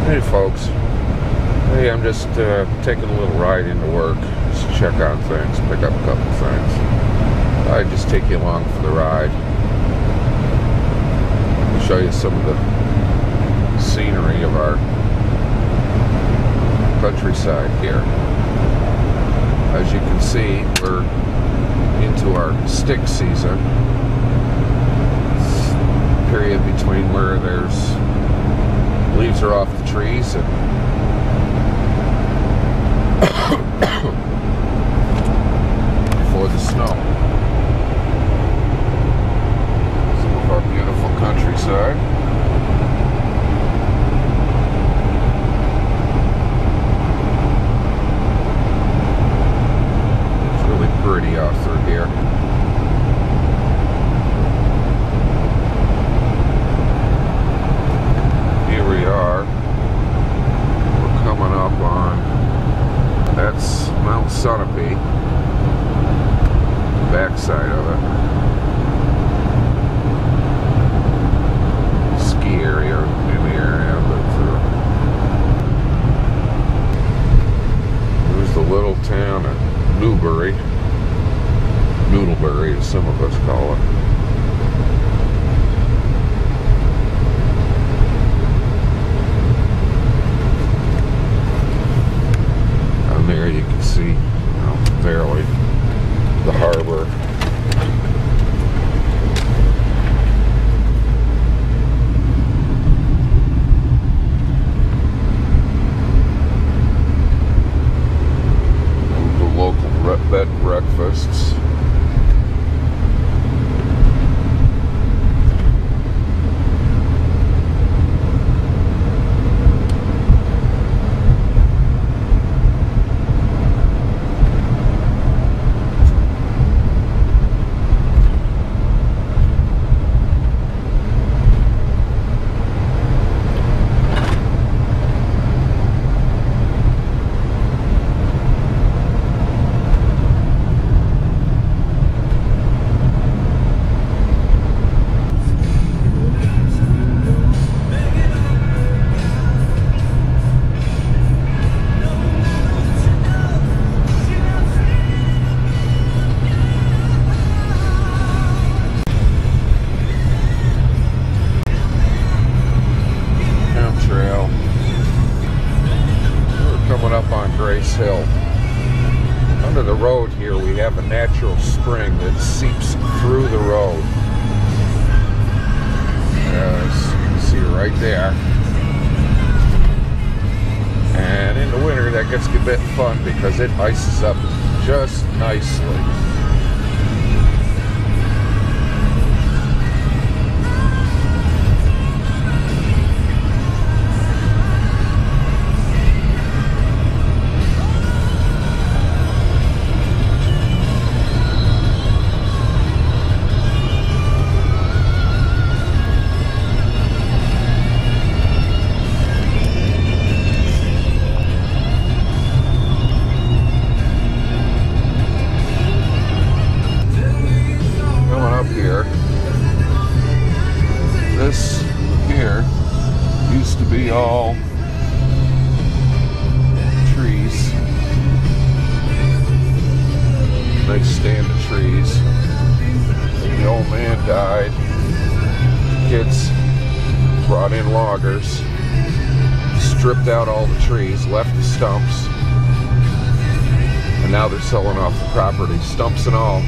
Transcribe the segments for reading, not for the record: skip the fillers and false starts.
Hey folks, hey, I'm just taking a little ride into work, just check on things, pick up a couple things. I'd just take you along for the ride. I'll show you some of the scenery of our countryside here. As you can see, we're into our stick season. It's a period between where there's leaves are off the trees and before the snow. Some of our beautiful countryside. It's really pretty out through here. We're coming up on, that's Mount Sunapee, the backside of it. Ski area in the area, but there's the little town of Newbury, Noodlebury as some of us call it. There you can see, barely, the harbor. The local bed and breakfasts. Up on Grace Hill. Under the road here we have a natural spring that seeps through the road. As you can see right there. And in the winter that gets a bit fun because it ices up just nicely. This here used to be all trees. Nice stand of trees. The old man died. Kids brought in loggers, stripped out all the trees, left the stumps, and now they're selling off the property, stumps and all.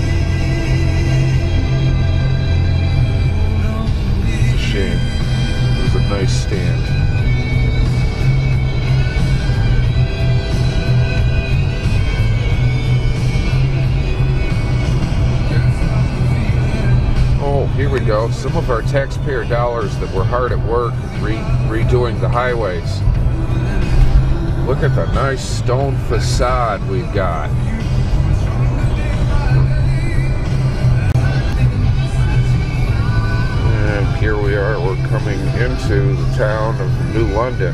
It was a nice stand. Oh, here we go. Some of our taxpayer dollars that were hard at work redoing the highways. Look at the nice stone facade we've got. Here we are, we're coming into the town of New London.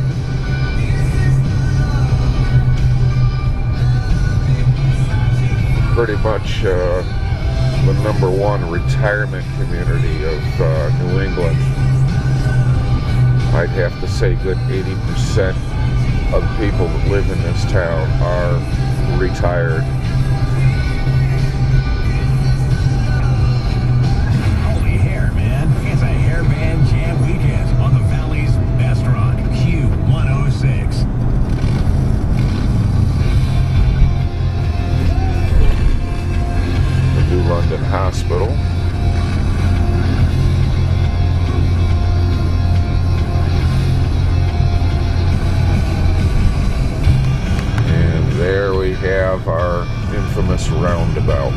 Pretty much the #1 retirement community of New England. I'd have to say good 80% of the people that live in this town are retired. Holy hair, man. It's a hairband jam weekend on the Valley's best rock, Q106. The New London Hospital. There we have our infamous roundabout.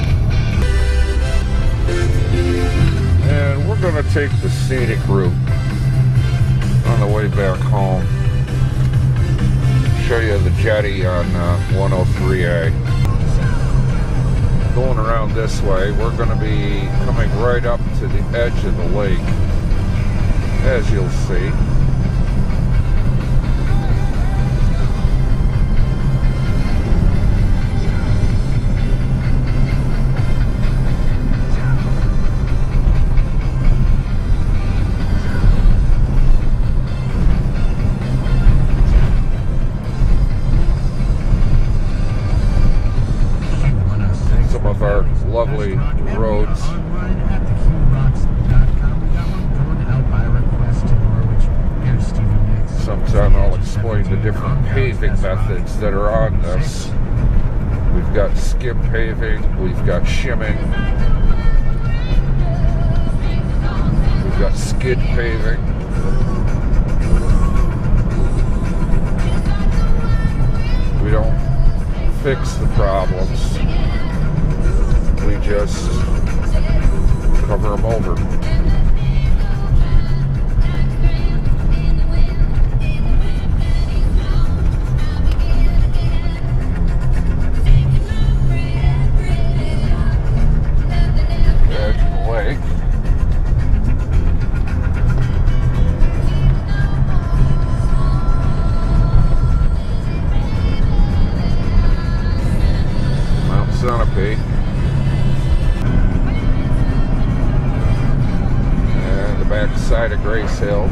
And we're going to take the scenic route on the way back home. Show you the jetty on 103A. Going around this way, we're going to be coming right up to the edge of the lake, as you'll see. Lovely roads. Sometime I'll explain the different paving methods that are on this. We've got skim paving, we've got shimming, we've got skid paving. We don't fix the problems. We just cover them over. Edge of the lake. Mount Sunapee. Back side of Grace Hill.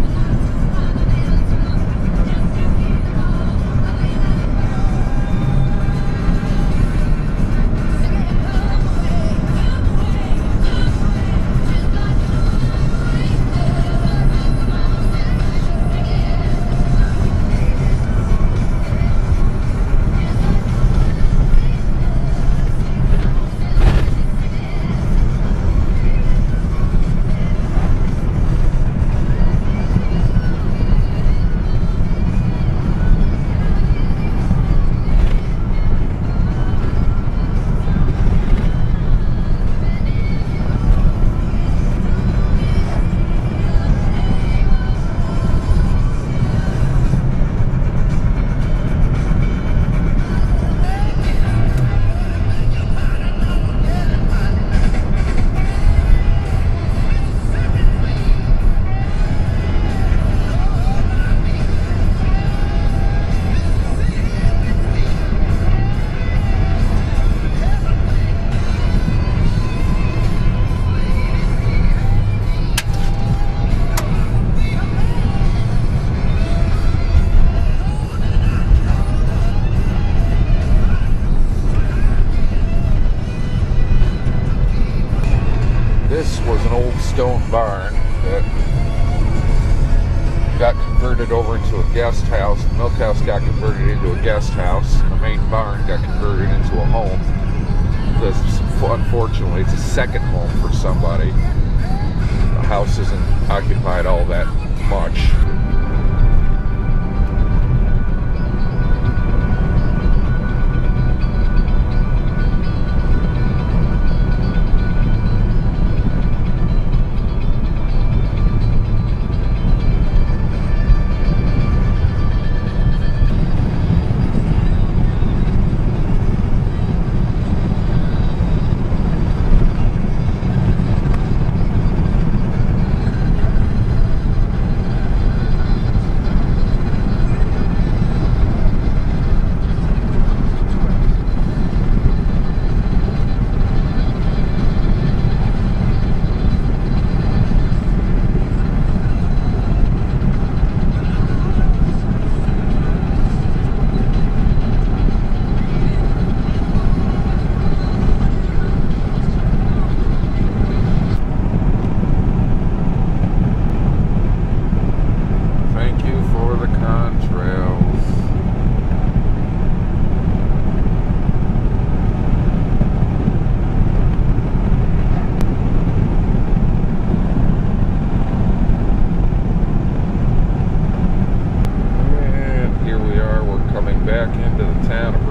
This was an old stone barn that got converted over into a guest house. The milk house got converted into a guest house. And the main barn got converted into a home. Because unfortunately, it's a second home for somebody. The house isn't occupied all that much.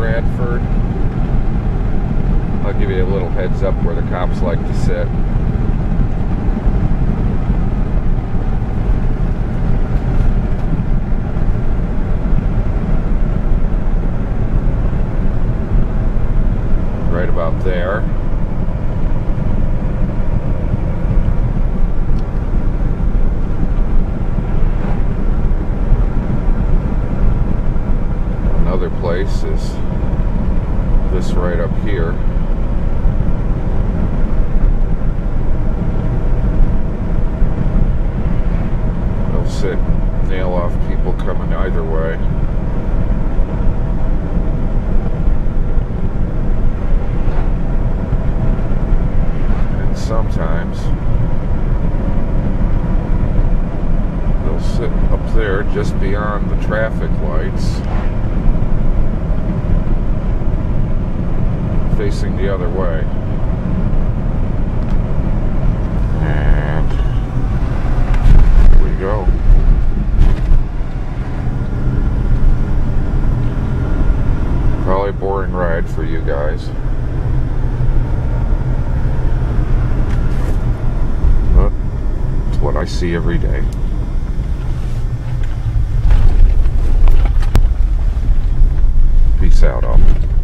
Bradford. I'll give you a little heads up where the cops like to sit. Right about there. Another place is this right up here. They'll sit, nail off people coming either way. And sometimes they'll sit up there just beyond the traffic lights, facing the other way. And here we go. Probably a boring ride for you guys, but it's what I see every day. Peace out, all.